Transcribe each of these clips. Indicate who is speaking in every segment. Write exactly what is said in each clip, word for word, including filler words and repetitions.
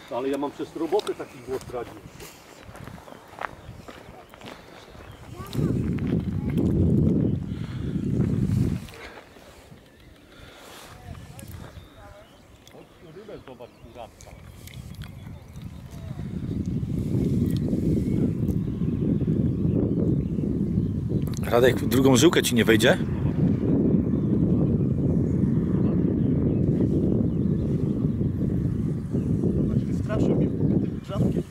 Speaker 1: Ale ja mam przez robotę taki głos radzi. Rybę zobacz, kuratka.
Speaker 2: Radek, drugą żyłkę ci nie wejdzie?
Speaker 1: Straszył mnie tym drzazkiem.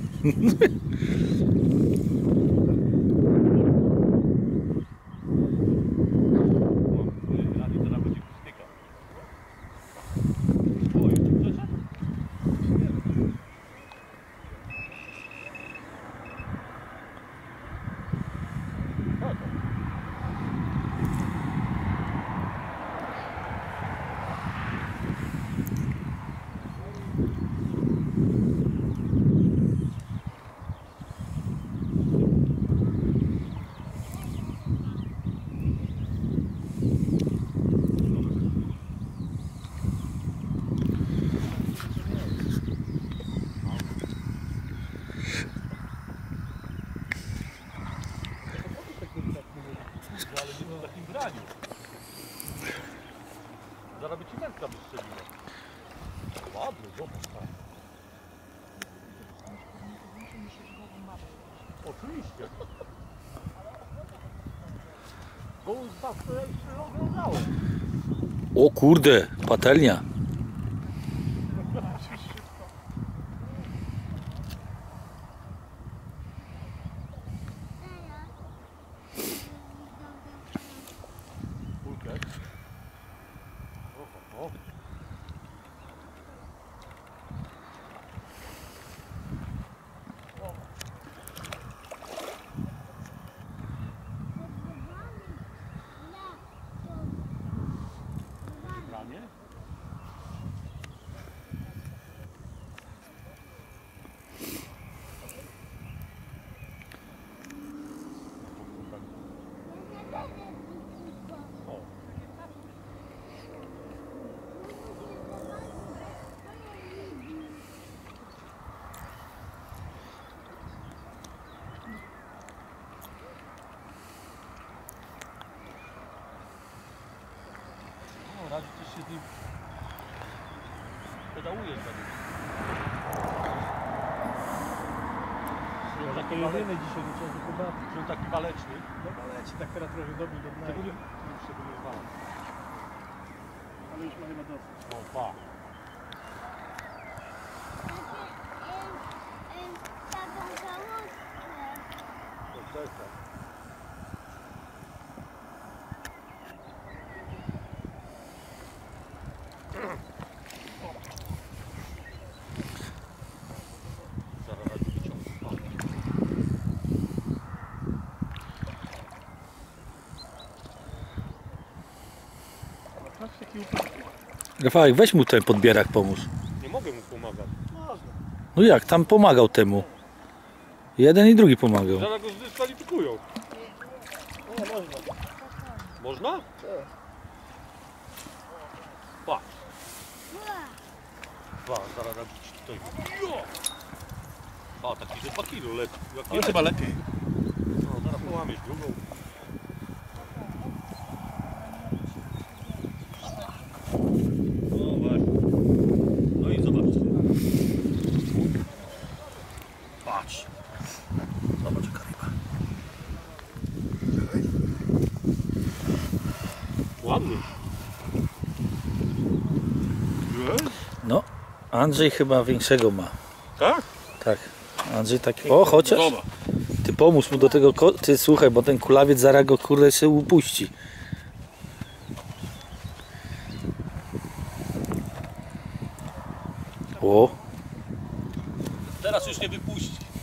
Speaker 1: Zaraz by ci wędka wystrzeliła. Ładny, zobacz. Oczywiście. Bo z was to ja jeszcze oglądałem.
Speaker 2: O kurde, patelnia.
Speaker 1: Kulkę. O, o. Ranie? Radzi coś się z nim pedałujesz za nim. Ja taki waleczny dzisiaj, nie trzeba tylko bawić. Że on taki waleczny. No waleczny, tak teraz trochę dobił do dna. Tego nie, już tego nie zwalam. Ale już ma chyba dosyć. O, pa.
Speaker 3: Taką żałoskę.
Speaker 1: To czekaj.
Speaker 2: Rafałek, weź mu ten podbierak, pomóż.
Speaker 1: Nie mogę mu pomagać. Można.
Speaker 2: No jak, tam pomagał temu. Jeden i drugi pomagał.
Speaker 1: Zaraz go zdyskwalifikują. Nie, można. Można? Tak. Pa. Pa, zaraz robić tutaj. A, taki że dwa kilo leci.
Speaker 4: Ale chyba lepiej.
Speaker 1: No, zaraz połamiesz drugą. No właśnie. No i zobaczcie. Patrz. Zobacz jaka ryba. Ładny.
Speaker 2: No, Andrzej chyba większego ma.
Speaker 1: Tak?
Speaker 2: Tak. Andrzej taki. O, chociaż.
Speaker 4: Dobra.
Speaker 2: Ty pomóż mu do tego. ko- Ty słuchaj, bo ten kulawiec zaraz go kurde się upuści. O,
Speaker 1: Teraz już nie wypuści.